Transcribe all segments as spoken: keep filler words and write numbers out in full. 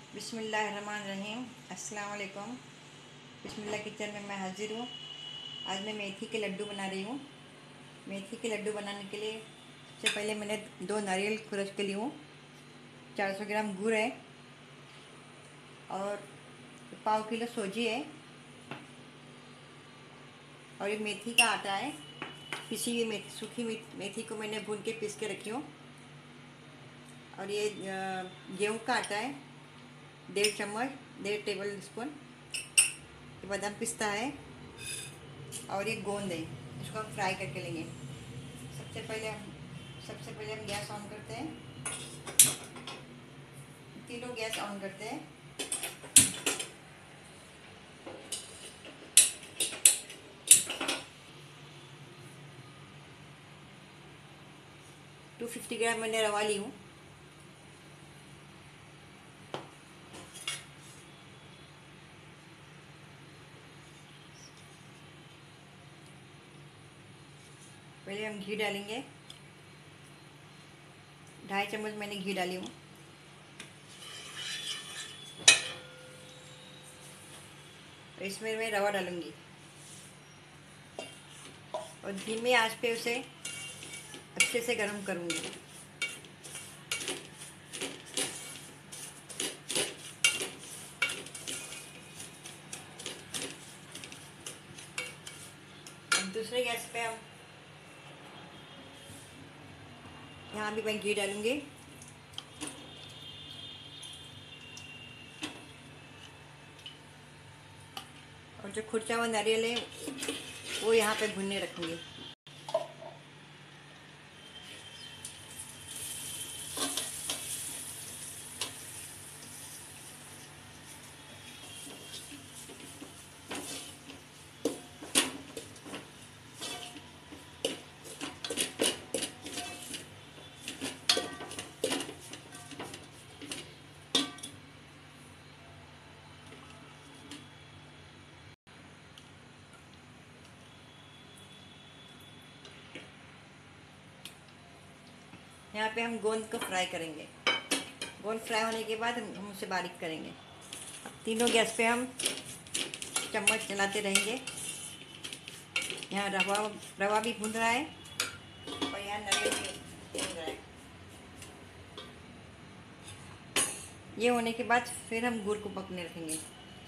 बिस्मिल्लाहिर्रहमानिर्रहीम। अस्सलाम वालेकुम। बिस्मिल्लाह किचन में मैं हाजिर हूँ। आज मैं मेथी के लड्डू बना रही हूँ। मेथी के लड्डू बनाने के लिए सबसे पहले मैंने दो नारियल खुरच के लिए हूँ, चार सौ ग्राम गुड़ है और पाव किलो सूजी है और ये मेथी का आटा है। पिसी हुई मेथी, सूखी मेथी को मैंने भून के पीस के रखी हूँ। और ये गेहूँ का आटा है, डेढ़ चम्मच, डेढ़ टेबल स्पून। ये बादाम पिस्ता है और ये गोंद है। इसको हम फ्राई करके लेंगे। सबसे पहले हम सबसे पहले हम गैस ऑन करते हैं। तीनों गैस ऑन करते हैं। टू फिफ्टी ग्राम मैंने रवा ली हूँ। पहले हम घी डालेंगे। ढाई चम्मच मैंने घी डाली हूँ। इसमें मैं रवा डालूंगी और धीमे आंच पे उसे अच्छे से गर्म करूंगी। अब दूसरे गैस पे हम यहाँ भी मैं घी डालूंगी। और जो खुरचा हुआ नारियल है वो यहाँ पे भुनने रखूंगी। यहाँ पे हम गोंद को फ्राई करेंगे। गोंद फ्राई होने के बाद हम उसे बारीक करेंगे। अब तीनों गैस पे हम चम्मच चलाते रहेंगे। यहाँ रवा रवा भी भून रहा है और यहाँ नारियल भी भून रहा है। ये होने के बाद फिर हम गुड़ को पकने रखेंगे।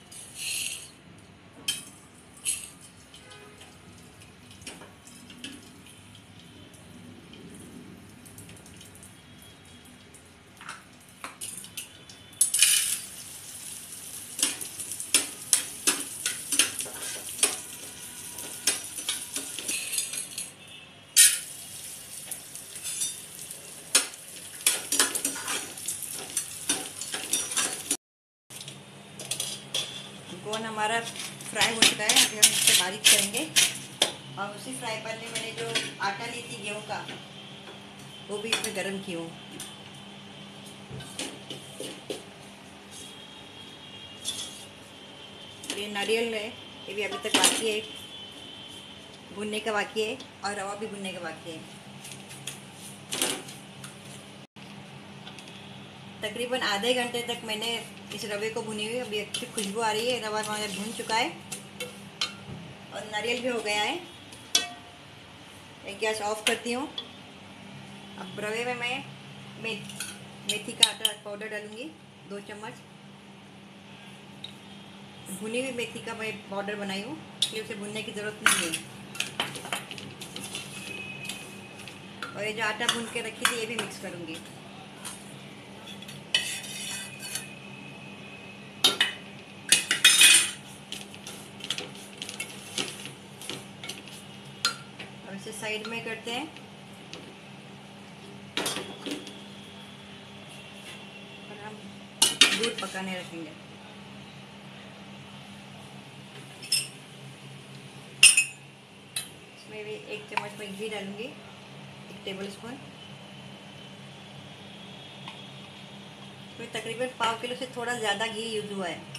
गोंद हमारा फ्राई हो चुका है। अभी हम इसे बारीक करेंगे और उसी फ्राई पैन में मैंने जो आटा ली थी गेहूँ का वो भी इसमें गर्म की हूँ। ये नारियल है, ये भी अभी तक बाकी है, भुनने का बाकी है और रवा भी भुनने का बाकी है। तकरीबन आधे घंटे तक मैंने इस रवे को भुनी हुई। अभी अच्छी खुशबू आ रही है। रवा हमारा भुन चुका है और नारियल भी हो गया है। मैं गैस ऑफ करती हूँ। अब रवे में मैं मेथ मेथी का आटा पाउडर डालूंगी, दो चम्मच। भुनी हुई मेथी का मैं पाउडर बनाई हूँ, इसलिए उसे भुनने की ज़रूरत नहीं है। और ये जो आटा भून के रखी थी ये भी मिक्स करूँगी। अब इसे साइड में करते हैं और हम दूध पकाने रखेंगे। इसमें भी एक चम्मच में घी डालूंगी, एक टेबल स्पून। तो तकरीबन पाव किलो से थोड़ा ज़्यादा घी यूज हुआ है।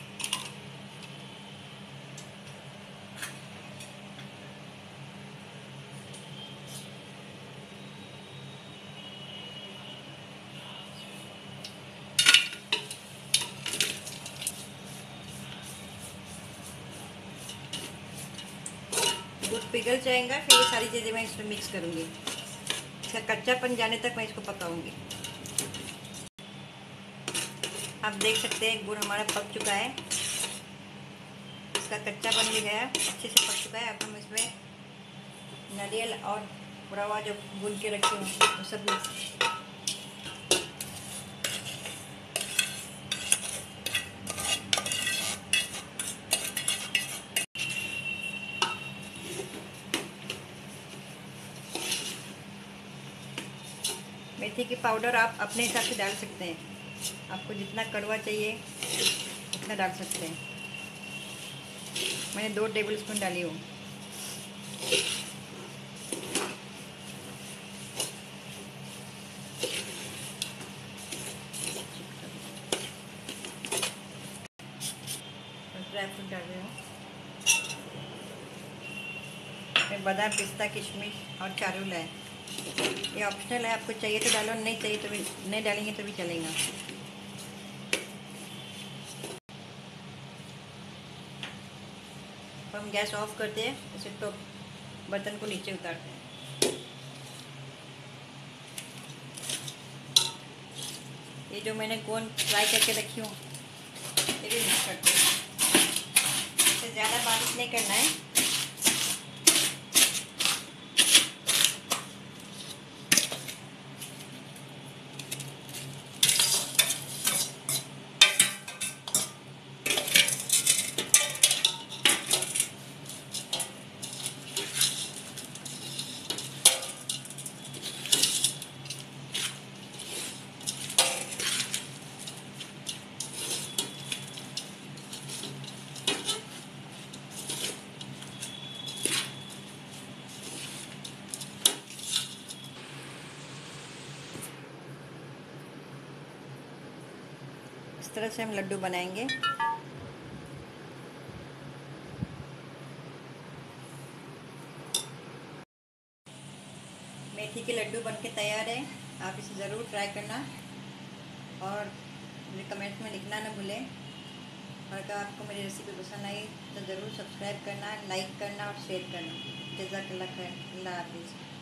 पिघल जाएगा फिर ये सारी चीज़ें मैं इसमें मिक्स करूँगी। इसका कच्चापन जाने तक मैं इसको पकाऊंगी। आप देख सकते हैं गुड़ हमारा पक चुका है, इसका कच्चापन भी गया, अच्छे से पक चुका है। अब हम इसमें नारियल और रवा जो भून के रखी हूँ वो सब मिक्स मेथी की पाउडर आप अपने हिसाब से डाल सकते हैं, आपको जितना कड़वा चाहिए उतना डाल सकते हैं। मैंने दो टेबल स्पून डाली हूँ। ड्राई फ्रूट डाल रही हूँ, फिर बादाम पिस्ता किशमिश और चारुल है, ये ऑप्शनल है, आपको चाहिए तो डालो, नहीं चाहिए तो भी नहीं डालेंगे तो भी चलेगा। तो हम गैस ऑफ करते हैं, इसे तो बर्तन को नीचे उतारते हैं। ये जो मैंने गोंद फ्राई करके रखी हूँ ये भी मिक्स करते हैं। इसे ज़्यादा बारीक नहीं करना है, इस तरह से हम लड्डू बनाएंगे। मेथी के लड्डू बनके तैयार है, आप इसे ज़रूर ट्राई करना और मुझे कमेंट में लिखना ना भूलें। और अगर आपको मेरी रेसिपी पसंद आई तो ज़रूर सब्सक्राइब करना, लाइक करना और शेयर करना। जज़ाकल्लाह खैर, अल्लाह हाफिज़।